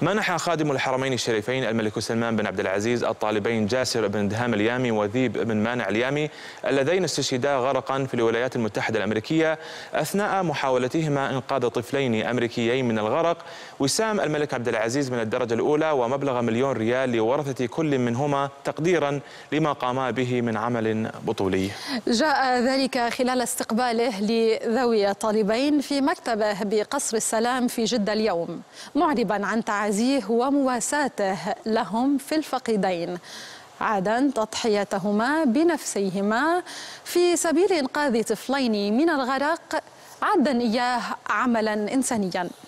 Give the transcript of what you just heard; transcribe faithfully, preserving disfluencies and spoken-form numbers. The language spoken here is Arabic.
منح خادم الحرمين الشريفين الملك سلمان بن عبد العزيز الطالبين جاسر بن دهام اليامي وذيب بن مانع اليامي اللذين استشهدا غرقا في الولايات المتحدة الأمريكية أثناء محاولتهما إنقاذ طفلين أمريكيين من الغرق وسام الملك عبد العزيز من الدرجة الأولى ومبلغ مليون ريال لورثة كل منهما تقديرا لما قاما به من عمل بطولي. جاء ذلك خلال استقباله لذوي الطالبين في مكتبه بقصر السلام في جدة اليوم، معربا عن تعازيه ومواساته لهم في الفقيدين، عادا تضحيتهما بنفسيهما في سبيل إنقاذ طفلين من الغرق، عدا إياه عملا إنسانيا.